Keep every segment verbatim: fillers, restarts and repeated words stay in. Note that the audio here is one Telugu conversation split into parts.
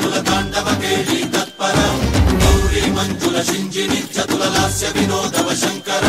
రంగుల తాండవ కేళి తత్పర గౌరీ మంజుల శింజిని చతుల లాస్య వినోదవ శంకర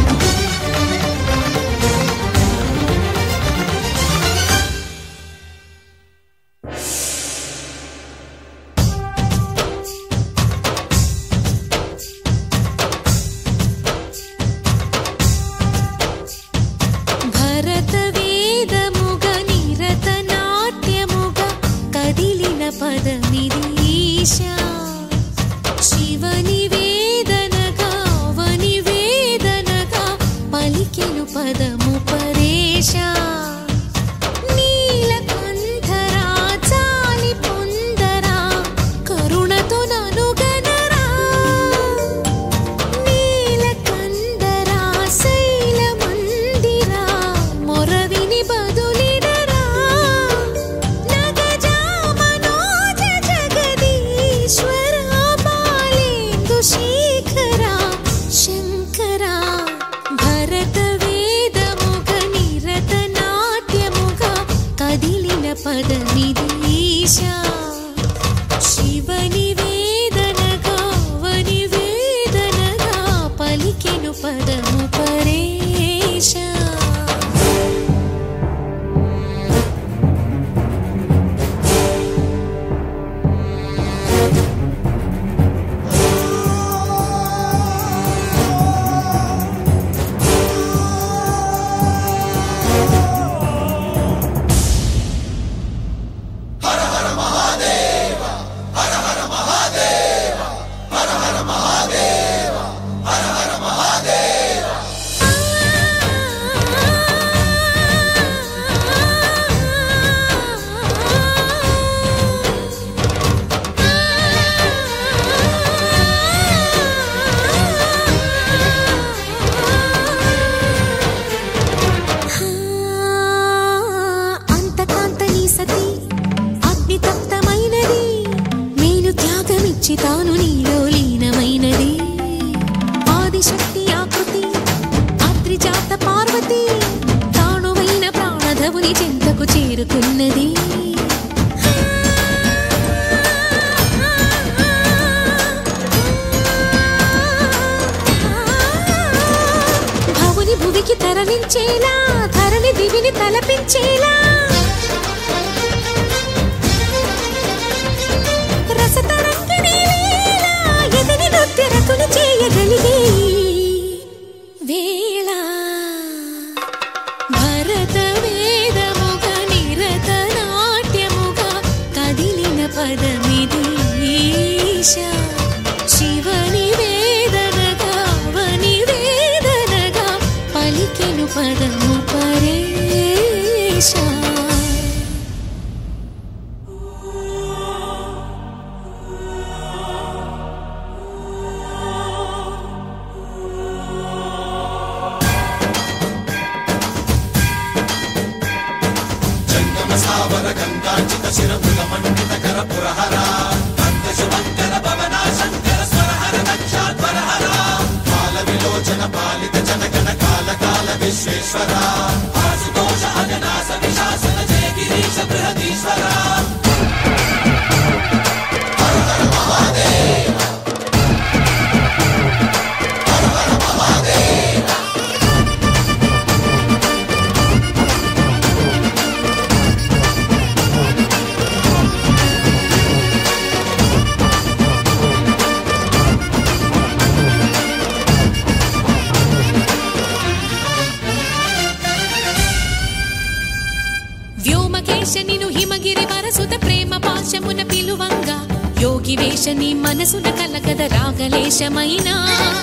नी मनसुन कलकद रागलेशमैना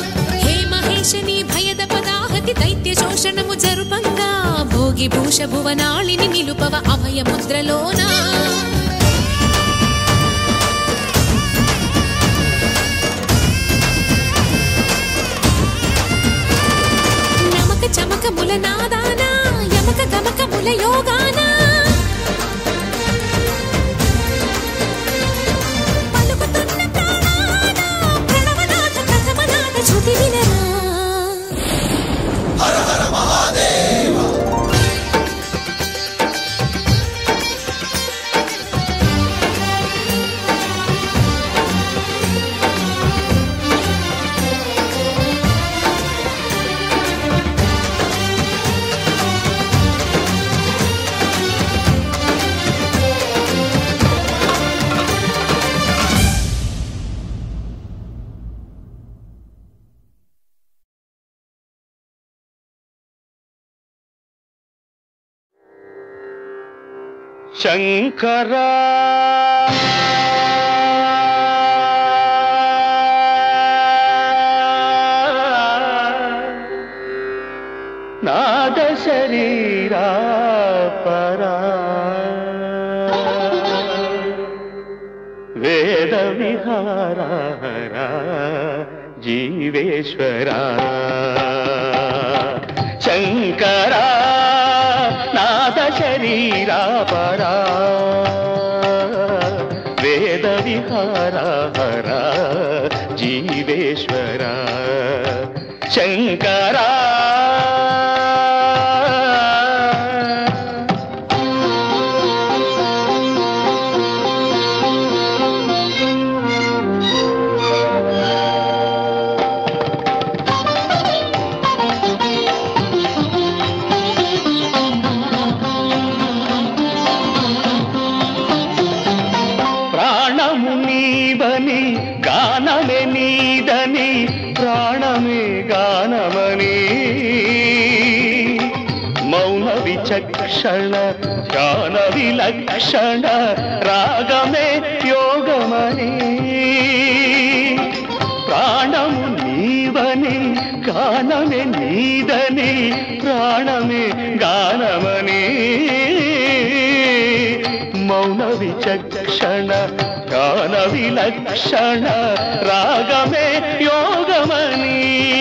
हे महेशनी भयद पदाहति दैत्य शोषणमु जरुपंगा भोगी भूष भुवनालिनि निलुपव अभय मुद्रलोना नमक चमक मुल नादाना यमक गमक मुल योगाना हर हर महादेव శంకరా నాద శరీరా పరా వేద విహారా జీవేశ్వరా శంకరా నాద శరీరా పరా వేద విహారా జీవేశ్వరా శంకరా గానమే నీదని ప్రాణమే గానమని మౌన విచక్షణ ధ్యాన విలక్షణ రాగమే యోగమని ప్రాణము నీవని గానమే నీదని ప్రాణమే గానమని మౌన విచక్షణ ధ్యాన విలక్షణ రాగమే యోగమని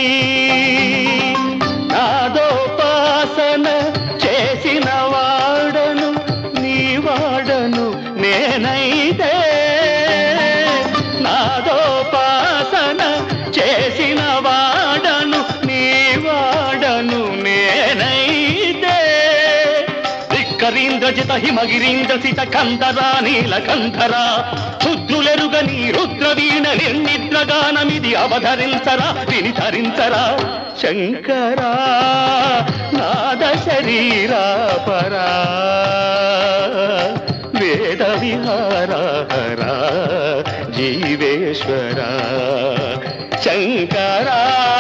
నాదోపాసన చేసిన వాడను నీ వాడను నేనైతే నాదోపాసన చేసిన వాడను నీ వాడను నేనైతే ధిక్కరీంద్రజిత హిమగిరీంద్ర సిత కంధరా నీలకంధరా శుద్ధులెరుగని రుద్రవీణ నిర్నిద్రగానమిది అవధరించరా విని ధరించరా శంకరా నాద శరీరా పరా వేద విహారా జీవేశ్వరా శంకరా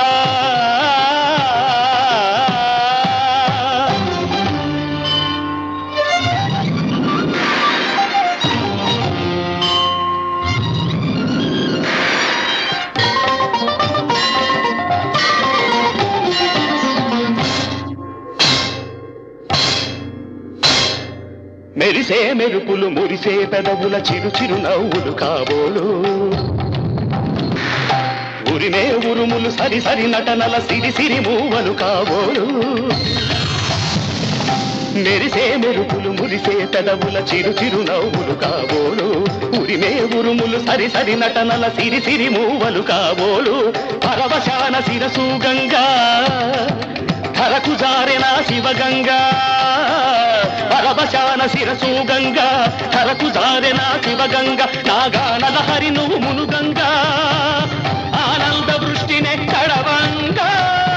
మెరిసే మెరుపులు మురిసే పెదవుల చిరు చిరు నవ్వులు కాబోలు ఉరిమే ఉరుములు సరి సరి నటనల సిరి సిరి మూవలు కాబోలు మెరిసే మెరుపులు మురిసే పెదవుల చిరు చిరు నవ్వులు కాబోలు ఉరిమే ఉరుములు సరి సరి నటనల సిరి సిరి మూవలు కాబోలు పరవశాన శిరసు గంగా ధరకు జారెనా శివగంగా పరవశాన శిరసు గంగా ధరకు జారెనా శివగంగా నాగానల హరి నువ్వు మునుగంగా ఆనంద వృష్టినే కడవంగా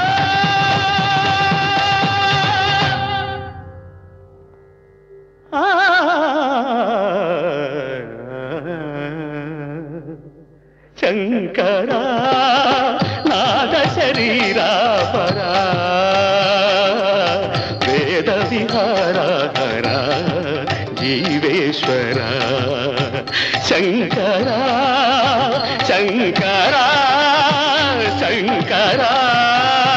శంకరా నాద శరీరా పరా వేద విహారా జీవేశ్వరా శంకరా శంకరా శంకరా